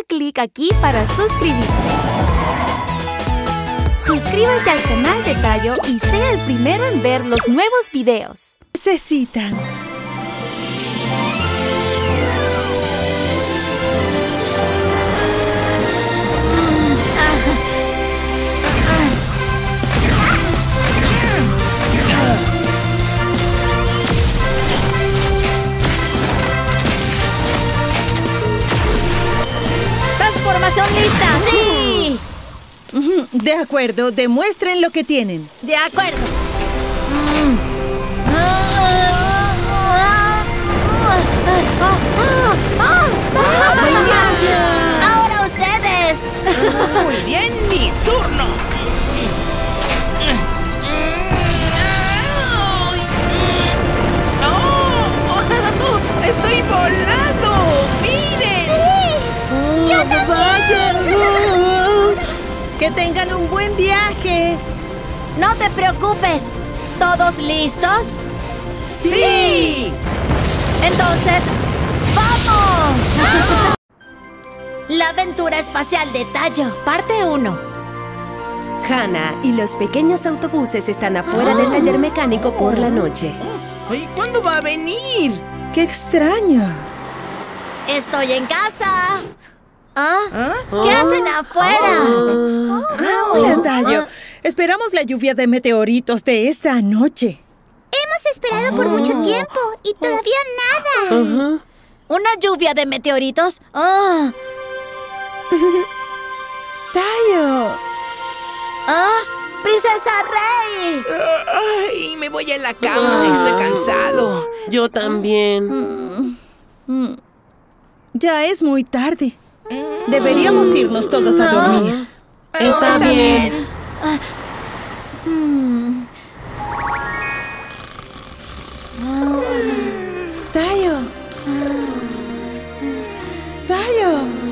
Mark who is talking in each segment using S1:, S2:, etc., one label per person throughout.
S1: clic aquí para suscribirse. Suscríbase al canal de Tayo y sea el primero en ver los nuevos videos.
S2: Necesitan.
S3: ¡Transformación lista! ¡Sí!
S2: De acuerdo, demuestren lo que tienen.
S3: De acuerdo. ¡Ahora ustedes!
S4: Muy bien, mi turno. ¡Oh! ¡Estoy volando! ¡Miren!
S3: ¡Yo también!
S2: ¡Que tengan un buen viaje!
S3: No te preocupes. ¿Todos listos?
S4: ¡Sí!
S3: Entonces, ¡vamos! La aventura espacial de Tayo, parte 1.
S5: Hannah y los pequeños autobuses están afuera del taller mecánico por la noche.
S4: Ay, ¿cuándo va a venir?
S2: ¡Qué extraño!
S3: Estoy en casa. ¿Qué hacen afuera?
S2: Hola, Tayo. Esperamos la lluvia de meteoritos de esta noche.
S6: Hemos esperado por mucho tiempo y todavía nada.
S3: ¿Una lluvia de meteoritos?
S2: ¡Tayo!
S3: ¡Princesa Rey!
S4: Ay, me voy a la cama. Estoy cansado.
S7: Yo también.
S2: Ya es muy tarde. Deberíamos irnos todos a dormir.
S7: Está bien.
S2: Tayo. Tayo.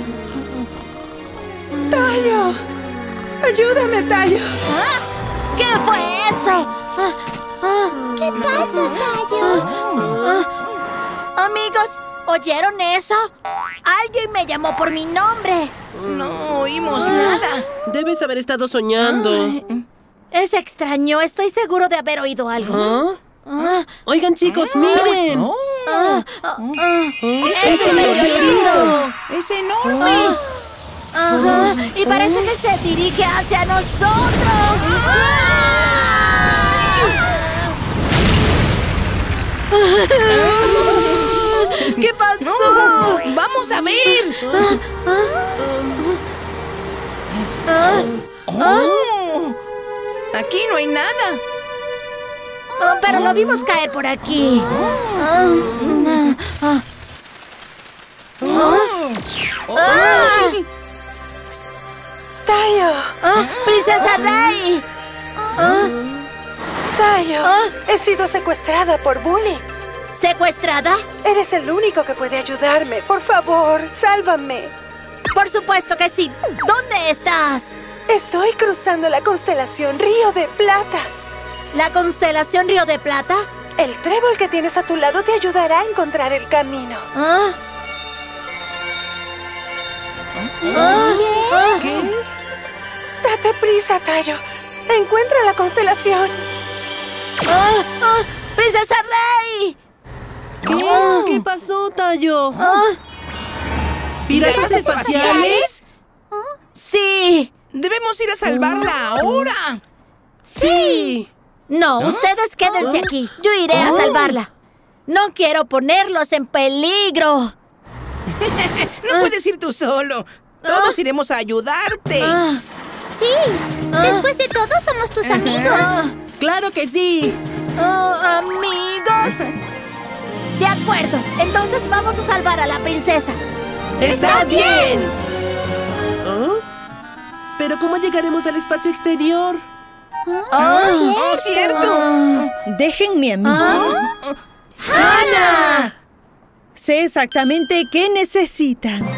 S2: Tayo. Ayúdame, Tayo.
S3: ¿Qué fue eso?
S6: ¿Qué pasa, Tayo?
S3: Amigos, ¿oyeron eso? Alguien me llamó por mi nombre.
S4: No oímos nada.
S7: Debes haber estado soñando.
S3: Es extraño, estoy seguro de haber oído algo.
S7: Oigan, chicos, miren.
S3: ¡Es un meteorito!
S4: ¡Es enorme!
S3: Y parece que se dirige hacia nosotros. ¿Qué pasó?
S4: ¡No! ¡Vamos a ver! Aquí no hay nada.
S3: Pero lo vimos caer por aquí.
S8: Tayo,
S3: ¡Princesa Rey!
S8: Tayo, he sido secuestrada por Bully.
S3: ¿Secuestrada?
S8: Eres el único que puede ayudarme. Por favor, sálvame.
S3: Por supuesto que sí. ¿Dónde estás?
S8: Estoy cruzando la constelación Río de Plata.
S3: ¿La constelación Río de Plata?
S8: El trébol que tienes a tu lado te ayudará a encontrar el camino.
S4: ¿Qué?
S8: Date prisa, Tayo. Encuentra la constelación.
S3: ¡Princesa Rey!
S7: ¿Qué pasó, Tayo?
S4: ¿Piratas espaciales?
S3: ¡Sí!
S4: ¡Debemos ir a salvarla ahora!
S7: ¡Sí!
S3: No, ustedes quédense aquí. Yo iré a salvarla. No quiero ponerlos en peligro.
S4: No puedes ir tú solo. Todos iremos a ayudarte.
S6: Sí, después de todo somos tus amigos.
S7: ¡Claro que sí!
S3: ¿Amigos? De acuerdo. Entonces vamos a salvar a la princesa.
S4: ¡Está bien!
S7: ¿Pero cómo llegaremos al espacio exterior?
S4: ¡Oh, cierto!
S2: Déjenme a mí.
S4: ¡Hannah!
S2: Sé exactamente qué necesitan.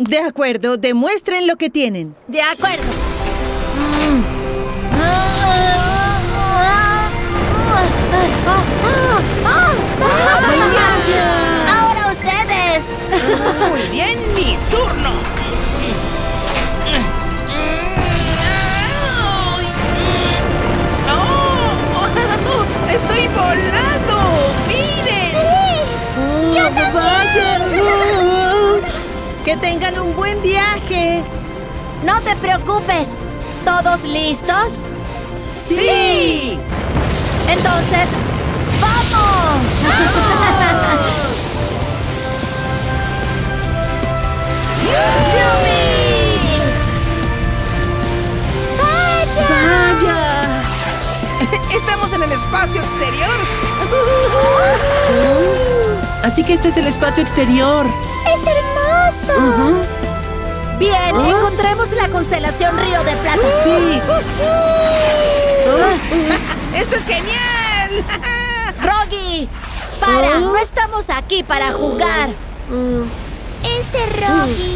S2: De acuerdo, demuestren lo que tienen.
S3: De acuerdo. ¡Ahora ustedes!
S4: Muy bien, mi turno. ¡Oh! ¡Estoy volando! ¡Miren!
S2: ¡Que tengan un buen viaje!
S3: No te preocupes. ¿Todos listos?
S4: ¡Sí!
S3: Entonces, ¡vamos!
S7: ¡Vaya!
S4: ¡Estamos en el espacio exterior!
S7: Así que este es el espacio exterior.
S6: ¡Es hermoso!
S3: Bien, encontremos la constelación Río de Plata.
S7: Sí.
S4: ¡Esto es genial!
S3: ¡Rogi! ¡Para! No estamos aquí para jugar.
S6: Ese Rogi.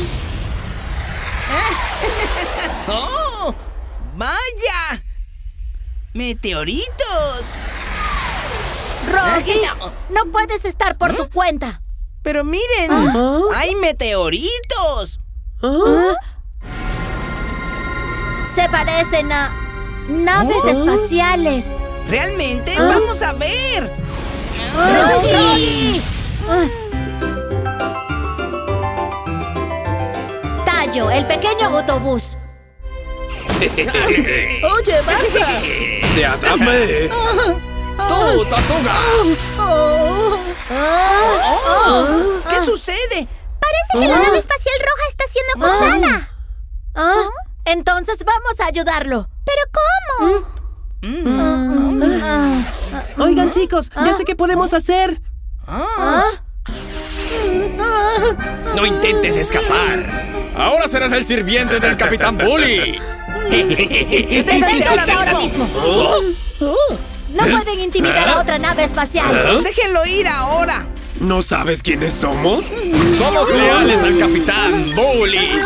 S4: ¡Oh! ¡Vaya! ¡Meteoritos!
S3: ¡Rogi! No puedes estar por tu cuenta.
S4: Pero miren, hay meteoritos.
S3: Se parecen a naves espaciales.
S4: ¿Realmente? ¡Vamos a ver!
S3: ¡Rogi! Tayo, el pequeño autobús.
S2: ¡Oye, basta!
S9: ¡Te atrapé! ¡Tú, Tortuga!
S4: ¿Qué sucede?
S6: Parece que la nave espacial roja está siendo acosada.
S3: Entonces vamos a ayudarlo.
S6: ¿Pero cómo?
S7: Oigan, chicos, ya sé qué podemos hacer.
S9: ¡No intentes escapar! ¡Ahora serás el sirviente del Capitán Bully!
S4: ¡Deténganse ahora mismo!
S3: No pueden intimidar a otra nave espacial.
S4: ¡Déjenlo ir ahora!
S9: ¿No sabes quiénes somos? ¡Somos leales al Capitán Bully!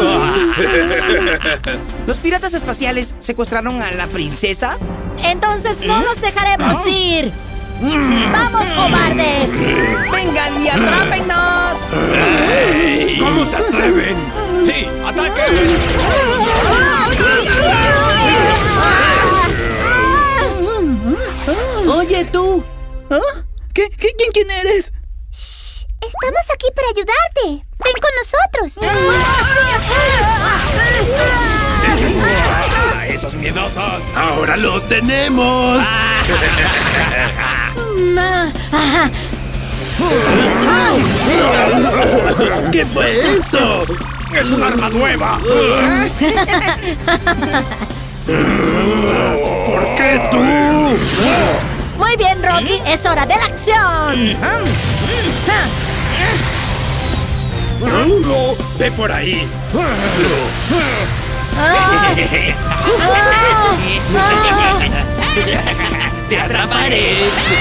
S4: ¿Los piratas espaciales secuestraron a la princesa?
S3: Entonces no los dejaremos ir. ¡Vamos, cobardes!
S4: ¡Vengan y atrápennos!
S9: ¿Cómo se atreven? ¡Sí, ataquen!
S7: Oye, tú.
S2: ¿Quién eres?
S6: Estamos aquí para ayudarte. Ven con nosotros.
S9: ¡Esos miedosos! ¡Ahora los tenemos! ¿Qué fue eso? ¡Es un arma nueva! ¿Por qué tú?
S3: Muy bien, Rogi. Es hora de la acción.
S9: ¡Ve por ahí! ¡Te atraparé!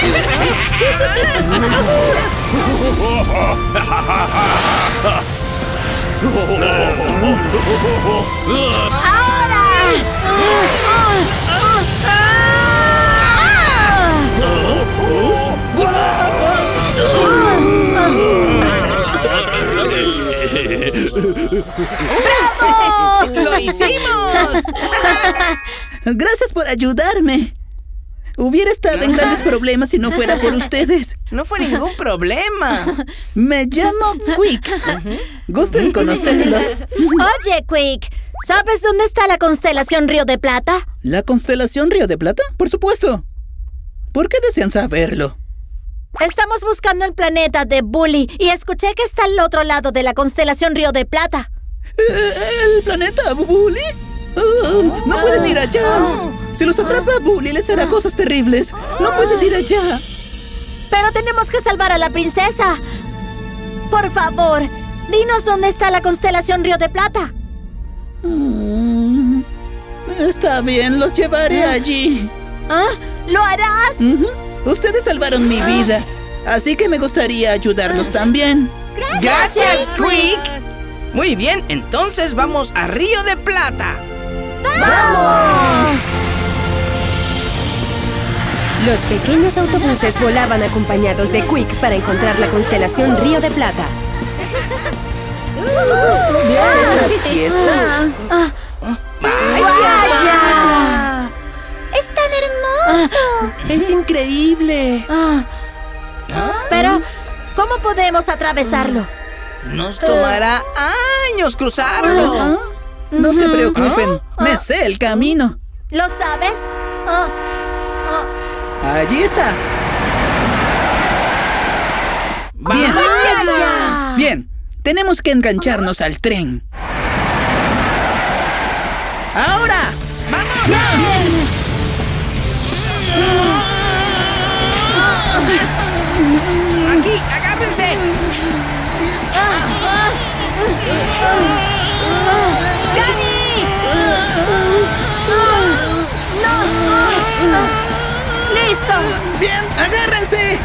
S4: ¡Bravo! ¡Lo hicimos!
S2: Gracias por ayudarme. Hubiera estado en grandes problemas si no fuera por ustedes.
S4: No fue ningún problema.
S2: Me llamo Quick. Gusto en conocerlos.
S3: Oye, Quick, ¿sabes dónde está la constelación Río de Plata?
S2: ¿La constelación Río de Plata? Por supuesto. ¿Por qué desean saberlo?
S3: Estamos buscando el planeta de Bully y escuché que está al otro lado de la constelación Río de Plata.
S2: ¿El planeta Bully? No pueden ir allá. Si los atrapa Bully, les hará cosas terribles. No pueden ir allá.
S3: Pero tenemos que salvar a la princesa. Por favor, dinos dónde está la constelación Río de Plata.
S2: Está bien, los llevaré allí.
S3: ¿Lo harás?
S2: Ustedes salvaron mi vida, así que me gustaría ayudarlos también.
S4: ¡Gracias, Quick! Muy bien, entonces vamos a Río de Plata.
S3: ¡Vamos!
S5: Los pequeños autobuses volaban acompañados de Quick para encontrar la constelación Río de Plata.
S2: Aquí está.
S3: ¡Vaya!
S6: ¡Es tan hermoso!
S7: ¡Es increíble!
S3: Pero, ¿cómo podemos atravesarlo?
S4: Nos tomará años cruzarlo.
S2: No se preocupen, me sé el camino.
S3: ¿Lo sabes?
S2: Allí está. Bien.
S3: ¡Vaya!
S2: Bien, tenemos que engancharnos al tren. ¡Ahora!
S4: Aquí, agárrense.
S3: ¡Gani! ¡No! ¡Listo!
S2: ¡Bien! ¡Agárrense!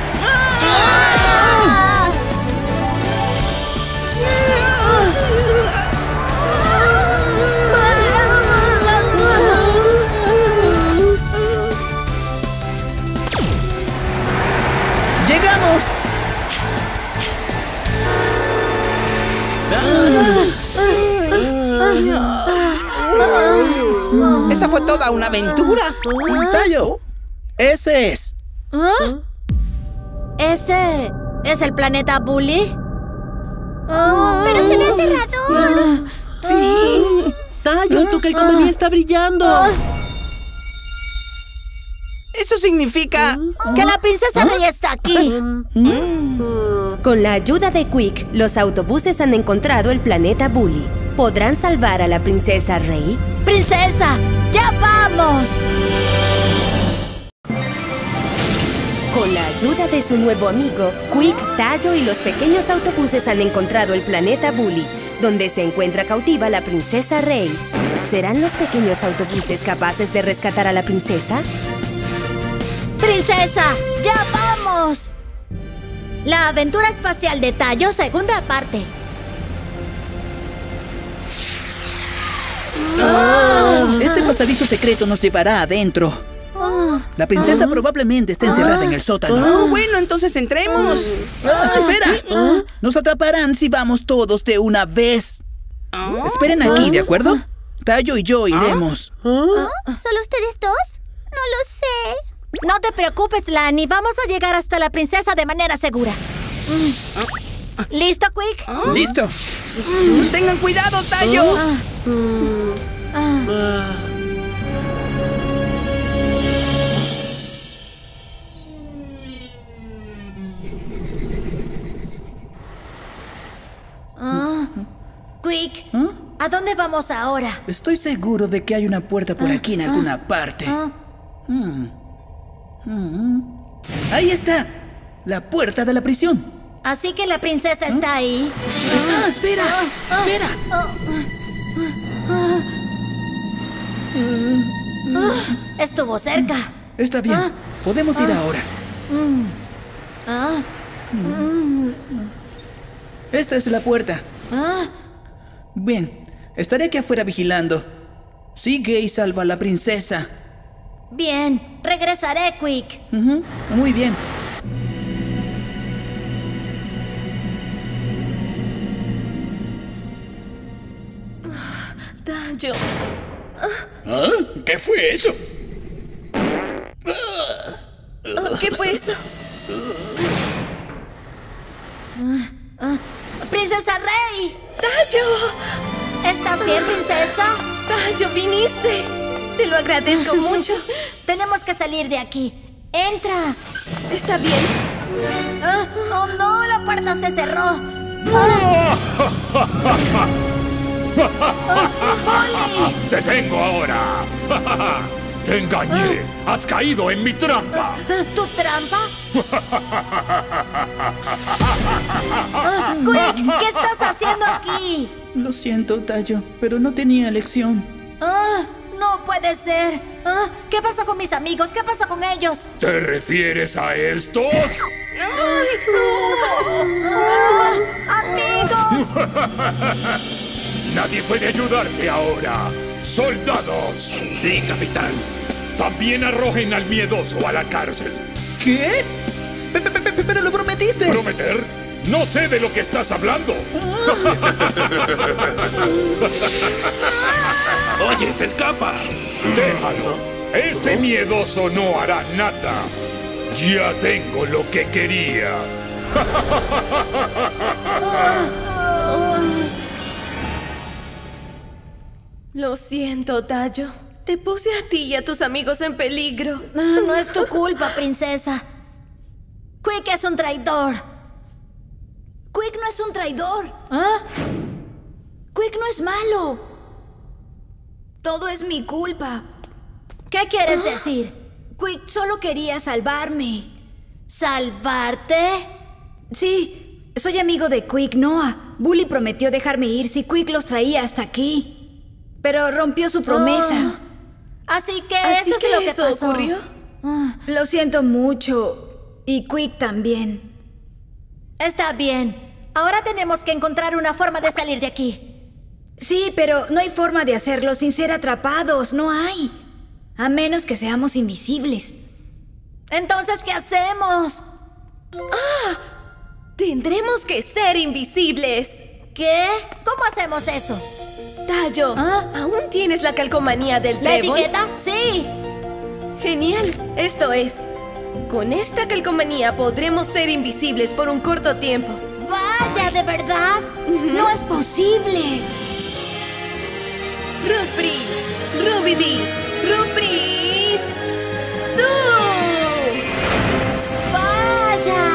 S2: ¡Llegamos!
S4: Esa fue toda una aventura.
S2: ¡Tayo! ¡Ese es!
S3: ¿Ese es el planeta Bully?
S6: ¡Pero se ve aterrador!
S4: Sí.
S7: Tayo, tu calcomanía está brillando.
S4: Eso significa...
S3: ¡Que la princesa Rey está aquí!
S5: Con la ayuda de Quick, los autobuses han encontrado el planeta Bully. ¿Podrán salvar a la princesa Rey?
S3: ¡Princesa! ¡Ya vamos!
S5: Con la ayuda de su nuevo amigo, Quick, Tayo y los pequeños autobuses han encontrado el planeta Bully, donde se encuentra cautiva la princesa Rey. ¿Serán los pequeños autobuses capaces de rescatar a la princesa?
S3: ¡Princesa! ¡Ya vamos! La aventura espacial de Tayo, segunda parte.
S2: Este pasadizo secreto nos llevará adentro. La princesa probablemente esté encerrada en el sótano.
S4: Bueno, entonces entremos.
S2: ¡Espera! Nos atraparán si vamos todos de una vez. Esperen aquí, ¿de acuerdo? Tayo y yo iremos.
S6: ¿Solo ustedes dos? No lo sé.
S3: No te preocupes, Lani. Vamos a llegar hasta la princesa de manera segura. ¿Listo, Quick?
S2: ¡Listo!
S4: Tengan cuidado, Tayo.
S3: Quick, ¿a dónde vamos ahora?
S2: Estoy seguro de que hay una puerta por aquí en alguna parte. Ahí está, la puerta de la prisión.
S3: Así que la princesa está ahí.
S2: ¡Espera! ¡Espera!
S3: Estuvo cerca.
S2: Está bien, podemos ir ahora. Esta es la puerta. Bien, estaré aquí afuera vigilando. Sigue y salva a la princesa.
S3: Bien, regresaré, Quick.
S2: Muy bien.
S3: Tayo.
S9: ¿Ah? ¿Qué fue eso?
S3: ¿Qué fue eso? ¡Princesa Rey! ¡Tayo! ¿Estás bien, princesa? ¡Tayo, viniste! Te lo agradezco mucho. Tenemos que salir de aquí. ¡Entra! ¿Está bien? ¡Oh, no! ¡La puerta se cerró! ¡Bully!
S9: ¡Te tengo ahora! ¡Te engañé! ¡Has caído en mi trampa!
S3: ¿Tu trampa? Quick, ¿qué estás haciendo aquí?
S2: Lo siento, Tayo, pero no tenía elección.
S3: No puede ser. ¿Qué pasó con mis amigos? ¿Qué pasó con ellos?
S9: ¿Te refieres a estos?
S3: ¡Amigos!
S10: Nadie puede ayudarte ahora. ¡Soldados!
S9: Sí, capitán.
S10: También arrojen al miedoso a la cárcel.
S2: ¿Qué? Pero lo prometiste.
S10: ¿Prometer? No sé de lo que estás hablando.
S9: Oye, se escapa.
S10: Déjalo. Ese miedoso no hará nada. Ya tengo lo que quería.
S11: Lo siento, Tayo. Te puse a ti y a tus amigos en peligro.
S3: No es tu culpa, princesa. Quick es un traidor. Quick no es un traidor. ¿Ah? Quick no es malo. Todo es mi culpa. ¿Qué quieres decir? Quick solo quería salvarme. ¿Salvarte? Sí, soy amigo de Quick Noah. Bully prometió dejarme ir si Quick los traía hasta aquí. Pero rompió su promesa. Así que eso es lo que pasó.
S11: ¿Ocurrió?
S3: Lo siento mucho. Y Quick también. Está bien. Ahora tenemos que encontrar una forma de salir de aquí. Sí, pero no hay forma de hacerlo sin ser atrapados. No hay. A menos que seamos invisibles. Entonces, ¿qué hacemos?
S11: Tendremos que ser invisibles.
S3: ¿Qué? ¿Cómo hacemos eso?
S11: Tayo, ¿aún tienes la calcomanía del
S3: ¿La
S11: trébol?
S3: etiqueta? Sí.
S11: Genial. Esto es, con esta calcomanía podremos ser invisibles por un corto tiempo.
S3: Vaya, ¿de verdad? No es posible.
S11: Rupri, Rubidi, Rupri, tú.
S3: ¡Vaya!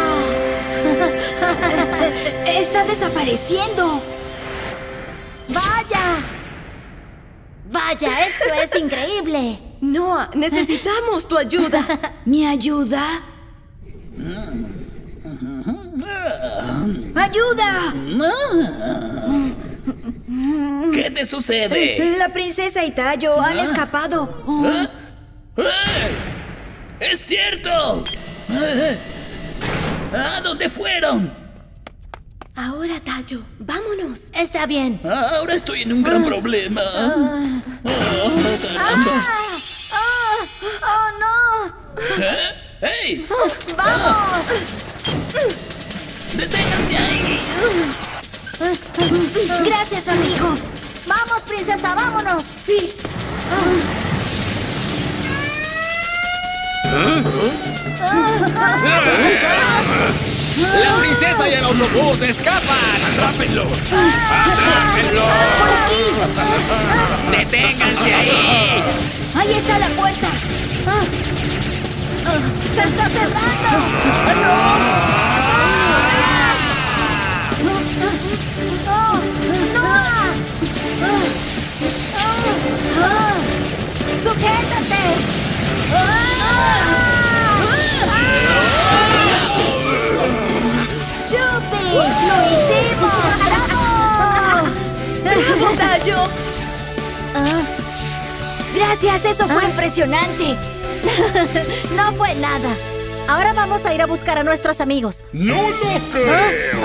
S3: Está desapareciendo. ¡Vaya! ¡Vaya, esto es increíble!
S11: Noah, necesitamos tu ayuda.
S3: ¿Mi ayuda? ¡Ayuda!
S2: ¿Qué te sucede?
S3: La princesa y Tayo han escapado.
S2: ¡Es cierto! ¿A dónde fueron?
S11: Ahora, Tayo, vámonos.
S3: Está bien.
S2: Ahora estoy en un gran problema.
S3: ¡Oh, no!
S2: ¡Hey!
S3: ¡Vamos!
S2: ¡Deténganse ahí!
S3: Gracias, amigos. ¡Vamos, princesa, vámonos! Sí.
S9: ¡La princesa y el autobús escapan! ¡Atrápenlos! ¡Atrápenlos!
S3: ¡Por aquí!
S9: ¡Deténganse ahí!
S3: ¡Ahí está la puerta! ¡Se está cerrando! ¡Sujétate! ¡Chupi! ¡Lo hicimos!
S11: ¡Bravo, Tayo!
S3: Gracias, eso fue impresionante. No fue nada. Ahora vamos a ir a buscar a nuestros amigos.
S10: ¡No lo creo!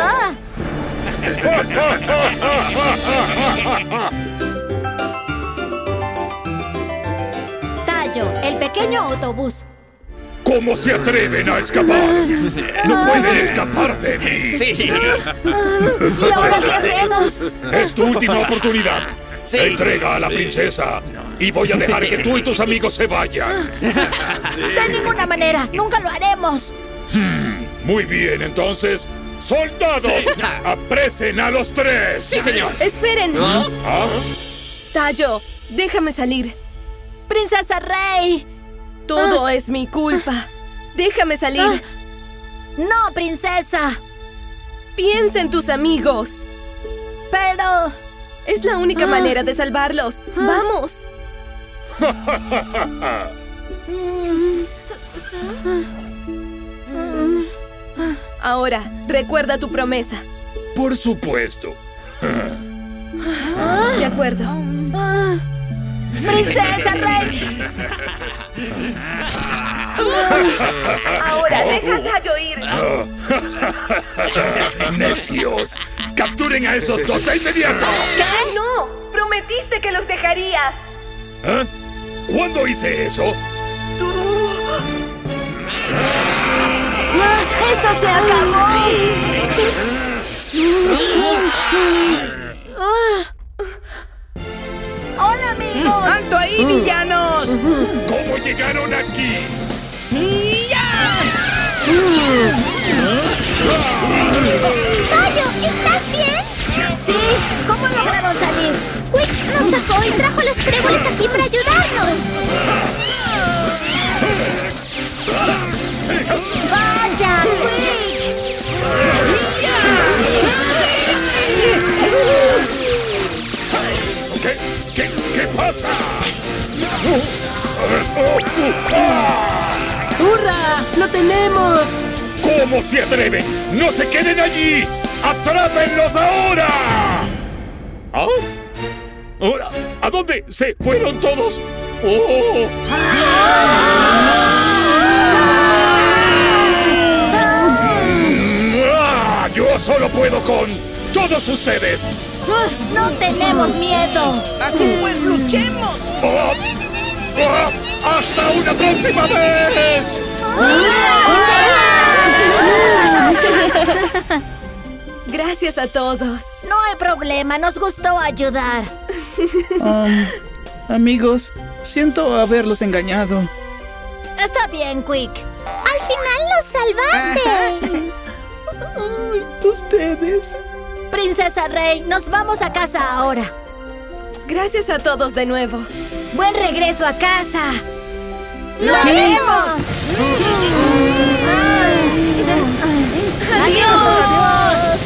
S3: Tayo, el pequeño autobús.
S10: ¿Cómo se atreven a escapar? ¡No pueden escapar de mí!
S9: Sí.
S3: ¿Y ahora qué hacemos?
S10: ¡Es tu última oportunidad!
S9: Sí.
S10: Entrega a la princesa y voy a dejar que tú y tus amigos se vayan.
S3: De ninguna manera, nunca lo haremos.
S10: Muy bien, entonces, ¡soldados! ¡Apresen a los tres!
S9: ¡Sí, señor!
S11: ¡Esperen!
S10: ¿Ah?
S11: Tayo, déjame salir.
S3: ¡Princesa Rey!
S11: Todo es mi culpa. Déjame salir.
S3: ¡No, princesa!
S11: Piensa en tus amigos.
S3: Pero...
S11: Es la única manera de salvarlos. ¡Vamos! Ahora, recuerda tu promesa.
S10: Por supuesto.
S11: De acuerdo.
S3: ¡Princesa Rey!
S11: Ahora, deja a Tayo ir.
S10: ¡Necios! ¡Capturen a esos dos de inmediato!
S11: ¿Qué? ¡No! prometiste que los dejarías.
S10: ¿Eh? ¿Cuándo hice eso?
S3: ¡Esto se acabó! ¡Hola, amigos!
S4: ¡Alto ahí, villanos!
S10: ¿Cómo llegaron aquí?
S4: ¡Ya!
S6: ¡Tayo! ¿Estás bien?
S3: Sí, ¿cómo lograron salir?
S6: Quick nos sacó y trajo los tréboles aquí para ayudarnos.
S3: ¡Vaya,
S10: ¿Qué pasa?
S7: ¡Hurra! ¡Lo tenemos!
S10: ¿Cómo se atreven? ¡No se queden allí! ¡Atrápenlos ahora! ¿Ah? ¿Ahora? ¿A dónde se fueron todos? ¡Oh! ¡Yo solo puedo con todos ustedes!
S3: ¡No tenemos miedo!
S4: ¡Así pues, luchemos!
S10: ¡Hasta una próxima vez!
S11: Gracias a todos.
S3: No hay problema, nos gustó ayudar.
S2: Amigos, siento haberlos engañado.
S3: Está bien, Quick.
S6: ¡Al final los salvaste!
S2: Ay, ustedes.
S3: Princesa Rey, nos vamos a casa ahora.
S11: Gracias a todos de nuevo.
S1: ¡Buen regreso a casa!
S3: ¡Lo haremos!
S1: ¡Adiós!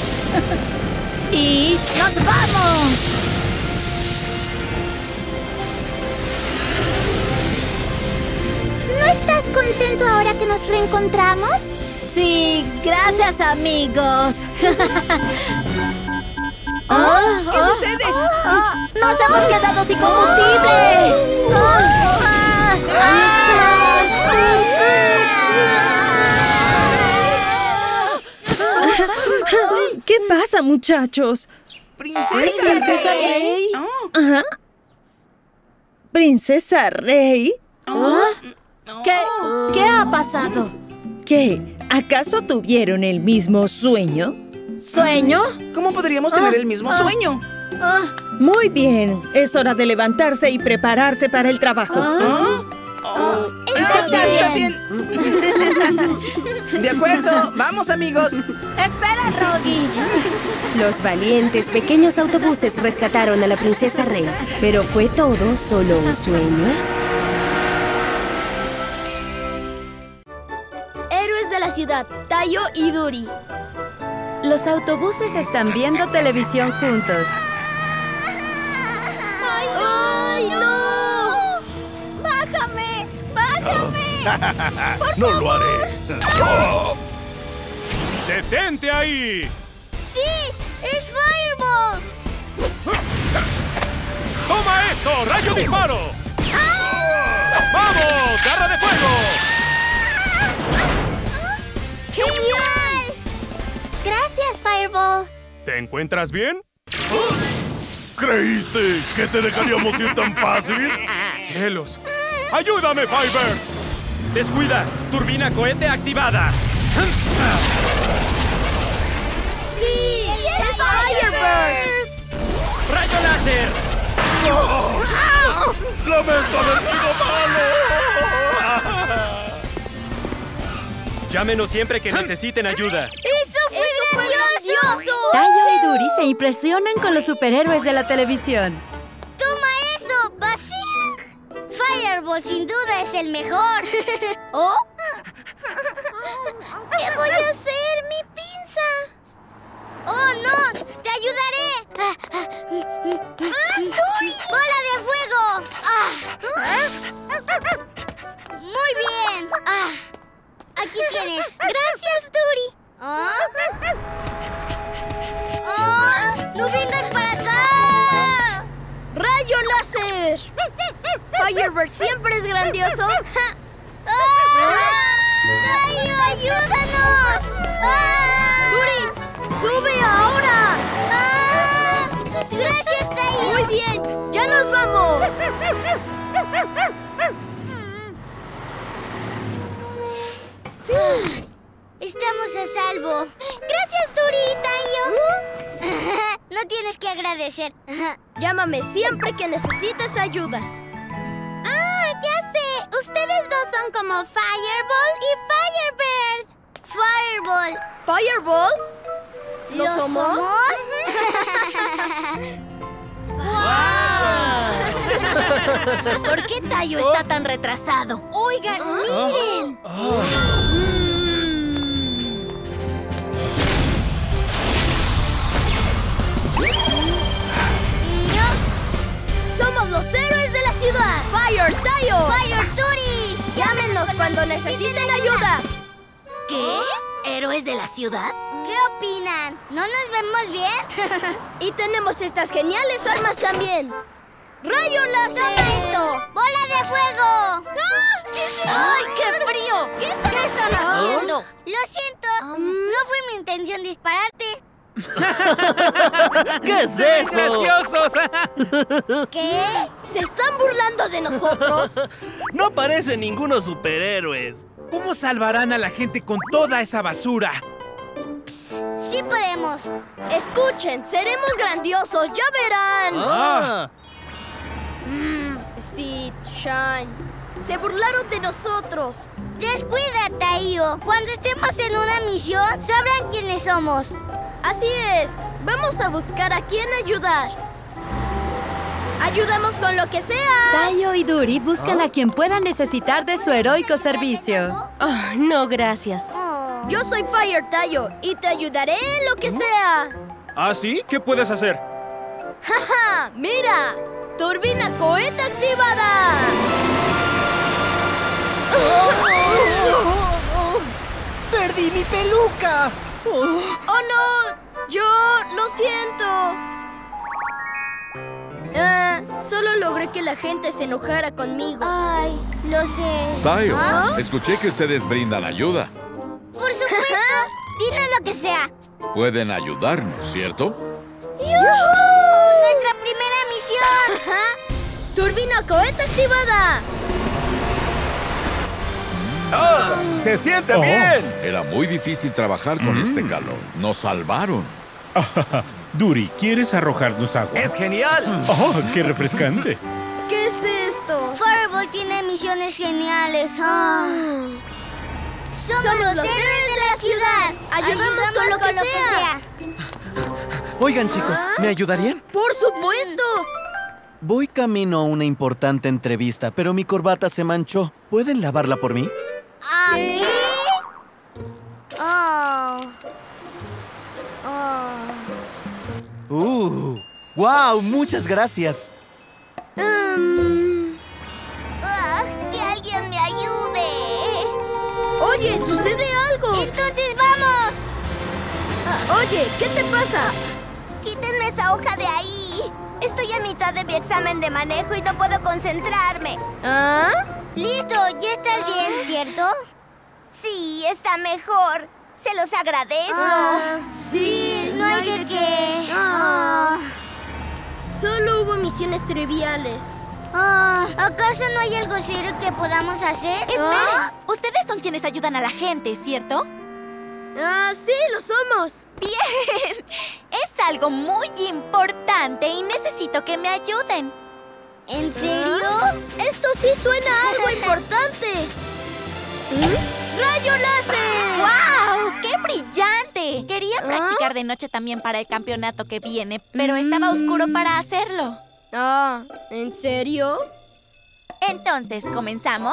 S1: Y
S3: ¡Nos vamos!
S6: ¿No estás contento ahora que nos reencontramos?
S3: Sí, gracias, amigos.
S4: ¿Qué sucede?
S3: ¡Nos hemos quedado sin combustible!
S12: ¿Qué pasa, muchachos?
S4: ¡Princesa Rey!
S12: Ajá. ¿Princesa Rey?
S3: ¿Qué ha pasado?
S12: ¿Qué? ¿Acaso tuvieron el mismo sueño?
S3: ¿Sueño?
S4: ¿Cómo podríamos tener el mismo sueño?
S12: Muy bien, es hora de levantarse y prepararse para el trabajo.
S4: Está bien. De acuerdo, vamos, amigos.
S3: ¡Espera, Rogi!
S5: Los valientes pequeños autobuses rescataron a la princesa Rey. ¿Pero fue todo solo un sueño?
S6: Héroes de la ciudad, Tayo y Duri.
S1: los autobuses están viendo televisión juntos.
S6: ¡Ay, no! ¡Bájame! ¡Bájame!
S10: ¡No lo haré!
S9: ¡Detente ahí!
S6: ¡Sí! ¡Es Fireball!
S9: ¡Toma eso! ¡Rayo disparo! ¡Vamos! ¡Garra de fuego!
S6: ¡Genial! Gracias, Fireball.
S9: ¿Te encuentras bien?
S10: ¿Creíste que te dejaríamos ir tan fácil?
S9: ¡Cielos! ¡Ayúdame, Firebird! ¡Descuida! ¡Turbina cohete activada!
S6: ¡Sí! ¡Es Firebird!
S9: ¡Rayo láser!
S10: ¡Lamento haber sido malo!
S9: Llámenos siempre que necesiten ayuda.
S6: ¡Eso fue grandioso!
S1: Tayo y Duri se impresionan con los superhéroes de la televisión.
S6: ¡Toma eso, Basing! Fireball sin duda es el mejor. ¿Oh? ¿Qué voy a hacer? ¡Mi pinza! ¡Oh, no! ¡Te ayudaré! ¡Duri! ¡Bola de fuego! ¡Muy bien! Aquí tienes. ¡Gracias, Duri! ¡No vengas para acá! ¡Rayo láser! ¡Firebird siempre es grandioso! ¡Tayo, ayúdanos! ¡Duri! ¡Sube ahora! ¡Gracias, Tayo! ¡Muy bien!
S13: nos vamos!
S6: Estamos a salvo. Gracias, Duri y Tayo. No tienes que agradecer.
S13: Llámame siempre que necesites ayuda.
S6: ¡Ah, ya sé! Ustedes dos son como Fireball y Firebird. Fireball.
S13: ¿Fireball? ¿Lo somos?
S3: ¿Por qué Tayo está tan retrasado? Oigan, miren.
S13: ¡Somos los héroes de la ciudad! ¡Fire Tayo!
S6: ¡Fire Duri!
S13: ¡Llámenos cuando necesiten ayuda!
S3: ¿Qué? ¿Héroes de la ciudad?
S6: ¿Qué opinan? ¿No nos vemos bien?
S13: Y tenemos estas geniales armas también. ¡Rayo láser!
S6: ¡Toma esto! ¡Bola de fuego!
S3: ¡Ay, qué frío! ¿Qué están haciendo?
S6: Lo siento. No fue mi intención dispararte.
S14: ¿Qué es eso?
S4: ¡Graciosos!
S6: ¿Qué?
S13: ¿Se están burlando de nosotros?
S14: No parecen ningunos superhéroes.
S4: ¿Cómo salvarán a la gente con toda esa basura?
S6: Sí podemos.
S13: Escuchen, seremos grandiosos, ya verán. Speed, Shine. Se burlaron de nosotros.
S6: Descuida, Tayo. Cuando estemos en una misión, sabrán quiénes somos.
S13: Así es. Vamos a buscar a quién ayudar. ¡Ayudemos con lo que sea!
S1: Tayo y Duri buscan a quien pueda necesitar de su heroico servicio.
S5: Oh, no, gracias.
S13: Yo soy Fire Tayo y te ayudaré en lo que sea.
S9: ¿Ah, sí? ¿Qué puedes hacer?
S13: ¡Jaja! ¡Mira! ¡Turbina cohete activada!
S7: ¡Perdí mi peluca!
S13: ¡Oh, no! ¡Yo lo siento! Solo logré que la gente se enojara conmigo.
S6: Ay, lo sé.
S10: Tayo, escuché que ustedes brindan ayuda.
S6: Por supuesto. Dinos lo que sea.
S10: Pueden ayudarnos, ¿cierto?
S6: ¡Yujú! ¡Nuestra primera misión!
S13: ¡Turbina cohete activada!
S9: ¡Ah! ¡Se siente bien!
S10: Era muy difícil trabajar con este calor. Nos salvaron.
S15: Duri, ¿quieres arrojarnos agua?
S9: ¡Es genial!
S15: ¡Oh, qué refrescante!
S13: ¿Qué es esto?
S6: Fireball tiene misiones geniales. Somos los héroes de la ciudad.
S13: Ayudamos con lo que sea.
S7: Oigan, chicos, ¿me ayudarían?
S13: ¡Por supuesto!
S7: Voy camino a una importante entrevista, pero mi corbata se manchó. ¿Pueden lavarla por mí?
S6: ¿Qué?
S7: ¡Wow! ¡Muchas gracias!
S6: ¡Que alguien me ayude!
S13: Oye, sucede algo.
S6: ¡Entonces vamos!
S13: Oye, ¿qué te pasa?
S3: ¡Quítenme esa hoja de ahí! Estoy a mitad de mi examen de manejo y no puedo concentrarme.
S13: ¿Ah?
S6: Listo, ya estás bien, ¿cierto?
S3: Sí, está mejor. Se los agradezco.
S6: Sí, no hay de qué.
S13: Solo hubo misiones triviales.
S6: ¿Acaso no hay algo serio que podamos hacer?
S3: Esperen, ustedes son quienes ayudan a la gente, ¿cierto?
S13: Sí, lo somos.
S3: ¡Bien! Es algo muy importante y necesito que me ayuden.
S6: ¿En serio?
S13: Esto sí suena a algo importante. ¡Rayo láser!
S3: ¡Wow! ¡Qué brillante! Quería practicar de noche también para el campeonato que viene, pero estaba oscuro para hacerlo.
S13: ¿En serio?
S3: Entonces, ¿comenzamos?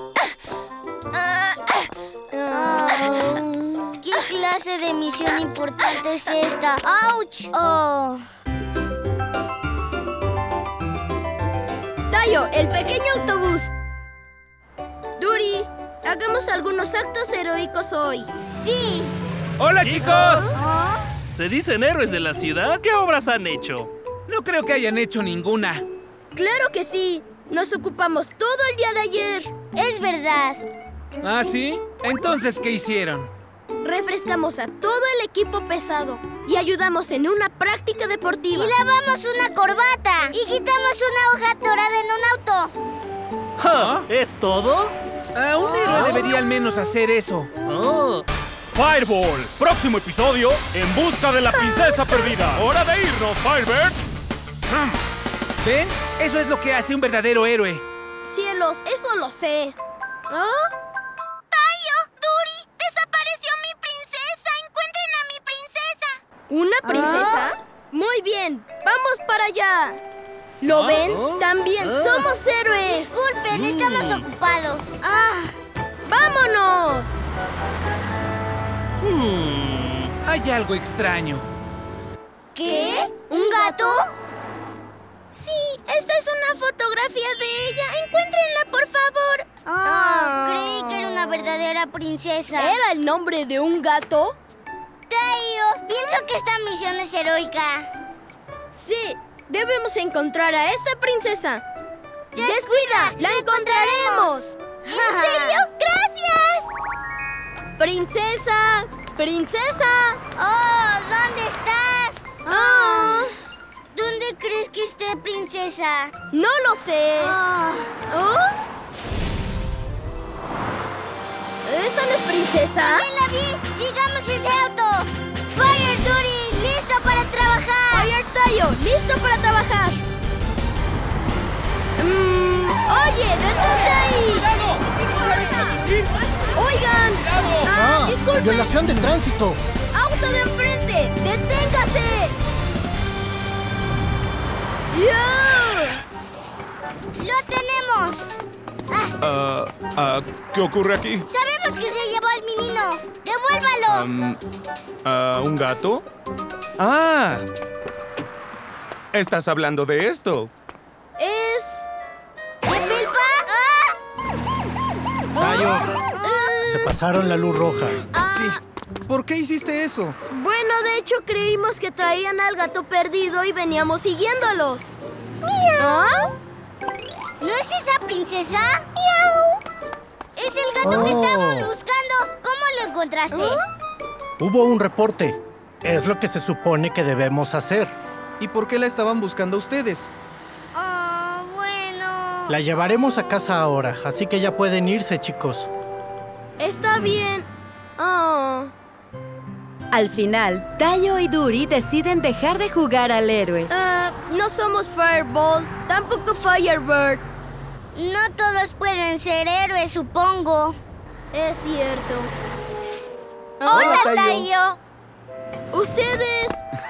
S6: ¿Qué clase de misión importante es esta? ¡Auch!
S13: Tayo, el pequeño autobús. Duri, hagamos algunos actos heroicos hoy.
S6: ¡Sí!
S14: ¡Hola, chicos! ¿Se dicen héroes de la ciudad? ¿Qué obras han hecho?
S4: No creo que hayan hecho ninguna.
S13: ¡Claro que sí! Nos ocupamos todo el día de ayer.
S6: Es verdad.
S4: ¿Ah, sí? Entonces, ¿qué hicieron?
S13: refrescamos a todo el equipo pesado y ayudamos en una práctica deportiva. Y lavamos una corbata. Y quitamos una hoja atorada en un auto.
S16: Ja, ¿es todo?
S4: Un héroe debería al menos hacer eso.
S14: Fireball, próximo episodio, En busca de la princesa perdida. ¡Hora de irnos, Firebird!
S4: ¿Ven? Eso es lo que hace un verdadero héroe.
S13: Cielos, eso lo sé.
S6: ¡Tayo! ¡Duri! ¡Desapareció mi princesa! ¡Encuentren a mi princesa!
S13: ¿Una princesa? Muy bien, vamos para allá. ¿Lo ven? También somos héroes.
S6: Disculpen, estamos ocupados.
S13: ¡Vámonos!
S4: Hay algo extraño.
S13: ¿Qué? ¿Un gato?
S6: Sí, esta es una fotografía de ella. Encuéntrenla, por favor. Creí que era una verdadera princesa.
S13: ¿Era el nombre de un gato?
S6: Tayo, pienso que esta misión es heroica.
S13: Sí, debemos encontrar a esta princesa. ¡Descuida! ¡La encontraremos!
S6: ¿En serio? ¡Gracias!
S13: ¡Princesa! ¡Princesa!
S6: ¡Oh! ¿Dónde estás? ¿Dónde crees que esté, princesa?
S13: No lo sé. ¿Esa no es princesa?
S6: ¡También la vi! ¡Sigamos ese auto! ¡Fire Duri! ¡Listo para trabajar!
S13: ¡Fire Tayo! ¡Listo para trabajar! ¡Oye! ¡Detente ahí! ¡Oigan! ¡Disculpen!
S17: ¡Violación de tránsito!
S13: ¡Auto de enfrente! ¡Deténgase!
S6: ¡Lo tenemos!
S15: ¿Qué ocurre aquí?
S6: Sabemos que se llevó al menino. ¡Devuélvalo!
S18: ¿Un gato? ¿Estás hablando de esto?
S13: ¿Es
S6: Felpa?
S17: Tayo, se pasaron la luz roja.
S4: Sí. ¿Por qué hiciste eso?
S13: Bueno, de hecho creímos que traían al gato perdido y veníamos siguiéndolos.
S6: ¡Miau! ¿No es esa princesa? ¡Miau! Es el gato que estábamos buscando. ¿Cómo lo encontraste?
S17: Hubo un reporte. Es lo que se supone que debemos hacer.
S4: ¿Y por qué la estaban buscando ustedes?
S6: Bueno...
S17: La llevaremos a casa ahora, así que ya pueden irse, chicos.
S13: Está bien.
S5: Al final, Tayo y Duri deciden dejar de jugar al héroe.
S13: No somos Fireball, tampoco Firebird.
S6: No todos pueden ser héroes, supongo.
S13: Es cierto.
S6: ¡Hola, Tayo!
S13: ¿Ustedes?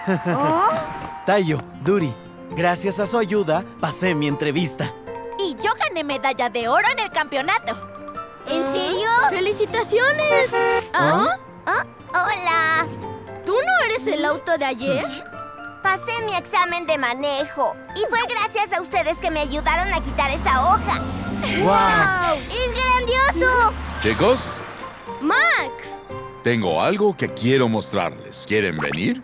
S7: Tayo, Duri, gracias a su ayuda, pasé mi entrevista.
S3: Y yo gané medalla de oro en el campeonato.
S6: ¿En serio?
S13: ¡Felicidades!
S6: ¡Hola!
S13: ¿Tú no eres el auto de ayer?
S3: Pasé mi examen de manejo y fue gracias a ustedes que me ayudaron a quitar esa hoja.
S13: ¡Wow!
S6: ¡Es grandioso!
S19: Chicos,
S13: ¡Max!
S19: tengo algo que quiero mostrarles. ¿Quieren venir?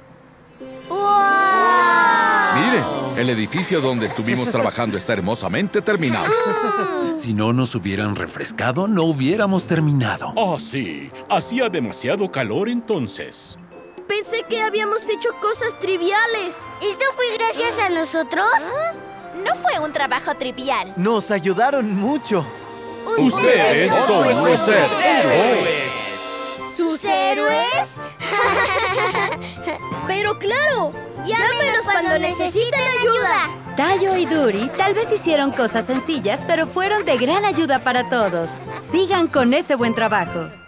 S6: ¡Wow!
S19: Mire, el edificio donde estuvimos trabajando está hermosamente terminado.
S15: Si no nos hubieran refrescado, no hubiéramos terminado. Oh, sí. Hacía demasiado calor entonces.
S13: Pensé que habíamos hecho cosas triviales.
S6: ¿Esto fue gracias a nosotros?
S3: No fue un trabajo trivial.
S7: Nos ayudaron mucho.
S19: Ustedes son los héroes.
S13: ¿Sus héroes? Pero claro, llámenos cuando necesiten ayuda.
S5: Tayo y Duri tal vez hicieron cosas sencillas, pero fueron de gran ayuda para todos. Sigan con ese buen trabajo.